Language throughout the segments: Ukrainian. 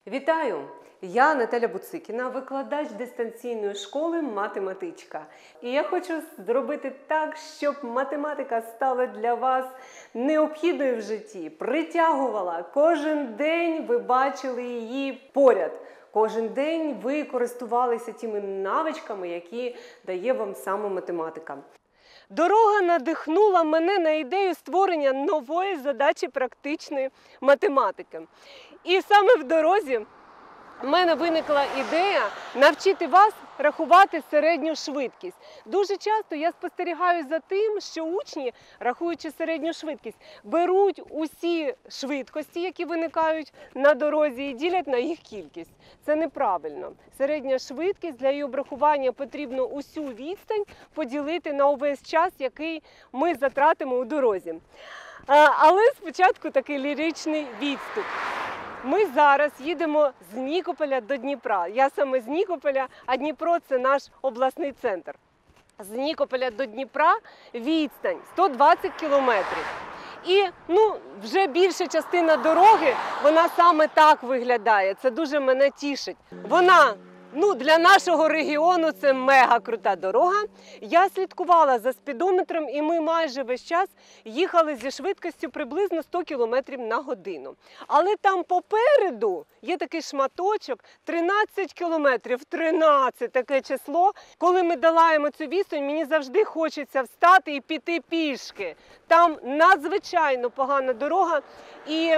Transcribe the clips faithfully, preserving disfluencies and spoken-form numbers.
Вітаю! Я Наталя Буцикіна, викладач дистанційної школи «Математичка». І я хочу зробити так, щоб математика стала для вас необхідною в житті, притягувала. Кожен день ви бачили її поряд. Кожен день ви користувалися тими навичками, які дає вам саме математика. Дорога надихнула мене на ідею створення нової задачі практичної математики. І саме в дорозі в мене виникла ідея навчити вас рахувати середню швидкість. Дуже часто я спостерігаю за тим, що учні, рахуючи середню швидкість, беруть усі швидкості, які виникають на дорозі, і ділять на їх кількість. Це неправильно. Середня швидкість, для її обрахування потрібно усю відстань поділити на увесь час, який ми затратимо у дорозі. Але спочатку такий ліричний відступ. Ми зараз їдемо з Нікополя до Дніпра. Я саме з Нікополя, а Дніпро – це наш обласний центр. З Нікополя до Дніпра відстань сто двадцять кілометрів. І ну, вже більша частина дороги, вона саме так виглядає. Це дуже мене тішить. Вона... Ну, для нашого регіону це мега крута дорога. Я слідкувала за спідометром, і ми майже весь час їхали зі швидкістю приблизно сто кілометрів на годину. Але там попереду є такий шматочок тринадцять кілометрів. тринадцять – таке число. Коли ми долаємо цю відстань, мені завжди хочеться встати і піти пішки. Там надзвичайно погана дорога. І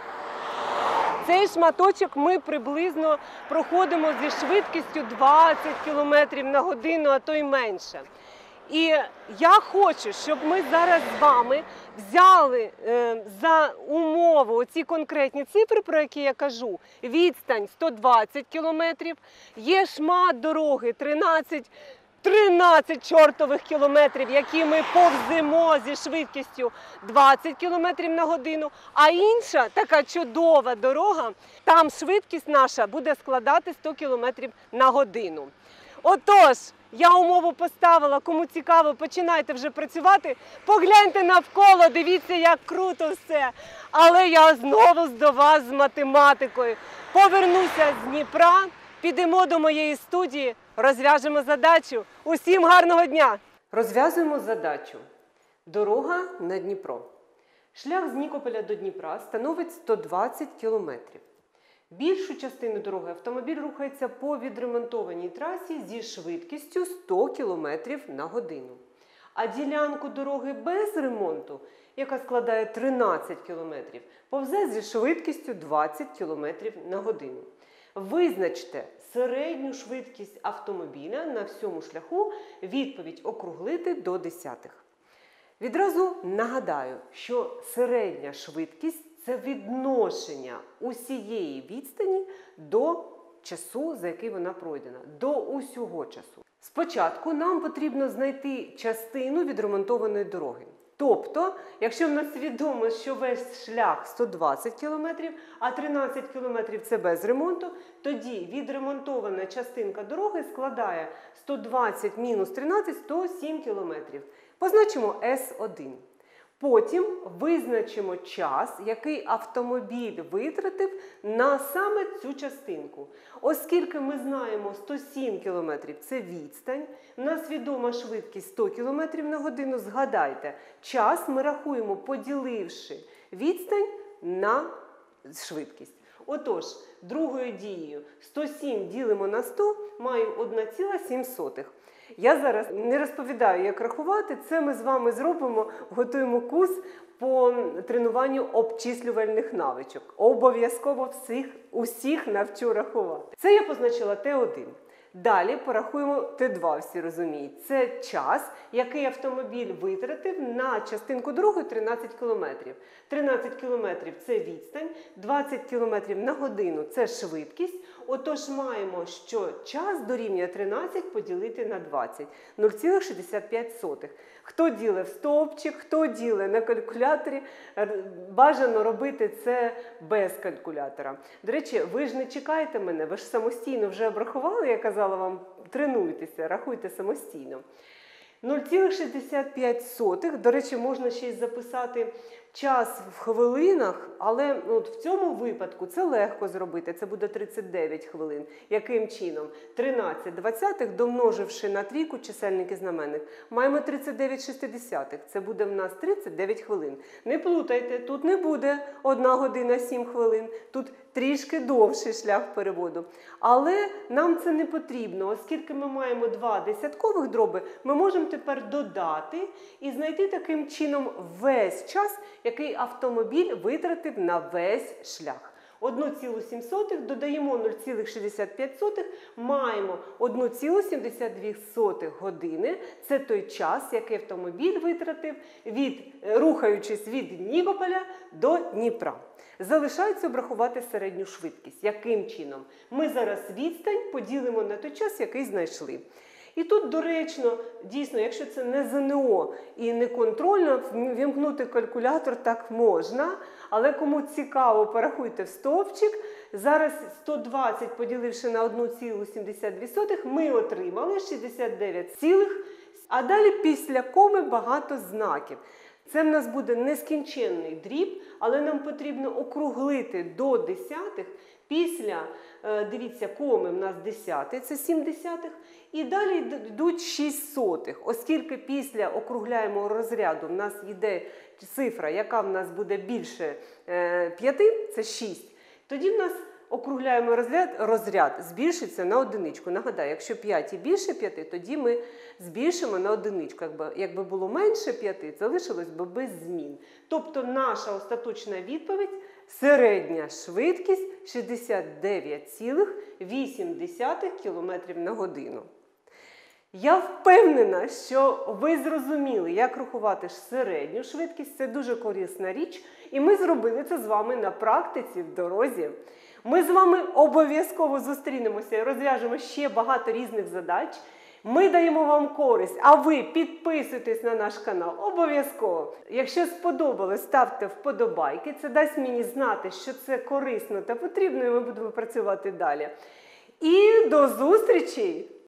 цей шматочок ми приблизно проходимо зі швидкістю двадцять кілометрів на годину, а то й менше. І я хочу, щоб ми зараз з вами взяли е, за умову оці конкретні цифри, про які я кажу. Відстань сто двадцять кілометрів, є шмат дороги тринадцять тринадцять чортових кілометрів, які ми повземо зі швидкістю двадцять кілометрів на годину, а інша така чудова дорога, там швидкість наша буде складати сто кілометрів на годину. Отож, я умову поставила, кому цікаво, починайте вже працювати, погляньте навколо, дивіться, як круто все. Але я знову до вас з математикою. Повернуся з Дніпра, підемо до моєї студії, розв'яжемо задачу. Усім гарного дня! Розв'язуємо задачу. Дорога на Дніпро. Шлях з Нікополя до Дніпра становить сто двадцять кілометрів. Більшу частину дороги автомобіль рухається по відремонтованій трасі зі швидкістю сто кілометрів на годину. А ділянку дороги без ремонту, яка складає тринадцять кілометрів, повзе зі швидкістю двадцять кілометрів на годину. Визначте середню швидкість автомобіля на всьому шляху, відповідь округлити до десятих. Відразу нагадаю, що середня швидкість – це відношення усієї відстані до часу, за який вона пройдена, до усього часу. Спочатку нам потрібно знайти частину відремонтованої дороги. Тобто, якщо в нас відомо, що весь шлях сто двадцять кілометрів, а тринадцять кілометрів – це без ремонту, тоді відремонтована частинка дороги складає сто двадцять мінус тринадцять – сто сім кілометрів. Позначимо ес один. Потім визначимо час, який автомобіль витратив на саме цю частинку. Оскільки ми знаємо сто сім кілометрів – це відстань, в нас відома швидкість сто кілометрів на годину, згадайте, час ми рахуємо, поділивши відстань на швидкість. Отож, другою дією сто сім ділимо на сто, маю одна ціла сім сотих. Я зараз не розповідаю, як рахувати, це ми з вами зробимо, готуємо курс по тренуванню обчислювальних навичок. Обов'язково всіх, усіх навчу рахувати. Це я позначила те один. Далі порахуємо те два, всі розуміють. Це час, який автомобіль витратив на частинку дороги тринадцять кілометрів. тринадцять кілометрів – це відстань, двадцять кілометрів на годину – це швидкість. Отож маємо, що час дорівнює тринадцять поділити на двадцять. нуль цілих шістдесят п'ять сотих. Хто ділить в стовпчик, хто ділить на калькуляторі, бажано робити це без калькулятора. До речі, ви ж не чекаєте мене, ви ж самостійно вже обрахували, я казала вам, тренуйтеся, рахуйте самостійно. нуль цілих шістдесят п'ять сотих, до речі, можна ще й записати час в хвилинах, але от в цьому випадку це легко зробити, це буде тридцять дев'ять хвилин. Яким чином? тринадцять двадцятих домноживши на трійку чисельник і знаменник, маємо тридцять дев'ять шістдесятих, це буде в нас тридцять дев'ять хвилин. Не плутайте, тут не буде одна година сім хвилин, тут трішки довший шлях переводу. Але нам це не потрібно, оскільки ми маємо два десяткових дроби, ми можемо тепер додати і знайти таким чином весь час, який автомобіль витратив на весь шлях. одну цілу сім сотих додаємо нуль цілих шістдесят п'ять сотих, маємо одну цілу сімдесят дві сотих години. Це той час, який автомобіль витратив, від, рухаючись від Нікополя до Дніпра. Залишається обрахувати середню швидкість. Яким чином? Ми зараз відстань поділимо на той час, який знайшли. І тут доречно, дійсно, якщо це не ЗНО і не контрольно, вімкнути калькулятор так можна, але кому цікаво, порахуйте в стовпчик. Зараз сто двадцять поділивши на одну цілу сімдесят дві сотих, ми отримали шістдесят дев'ять цілих, а далі після коми багато знаків. Це в нас буде нескінченний дріб, але нам потрібно округлити до десятих. Після, дивіться, коми в нас десятий, це сім десятих, і далі йдуть шість сотих. Оскільки після округляємого розряду в нас йде цифра, яка в нас буде більше п'яти, це шість, тоді в нас округляємо розряд, розряд збільшиться на одиничку. Нагадаю, якщо п'ять і більше п'яти, тоді ми збільшимо на одиничку. Якби, якби було менше п'яти, залишилось би без змін. Тобто наша остаточна відповідь – середня швидкість шістдесят дев'ять цілих вісім десятих кілометрів на годину. Я впевнена, що ви зрозуміли, як рахувати середню швидкість. Це дуже корисна річ. І ми зробили це з вами на практиці в дорозі. Ми з вами обов'язково зустрінемося і розв'яжемо ще багато різних задач. Ми даємо вам користь, а ви підписуйтесь на наш канал обов'язково. Якщо сподобалось, ставте вподобайки. Це дасть мені знати, що це корисно та потрібно, і ми будемо працювати далі. І до зустрічі!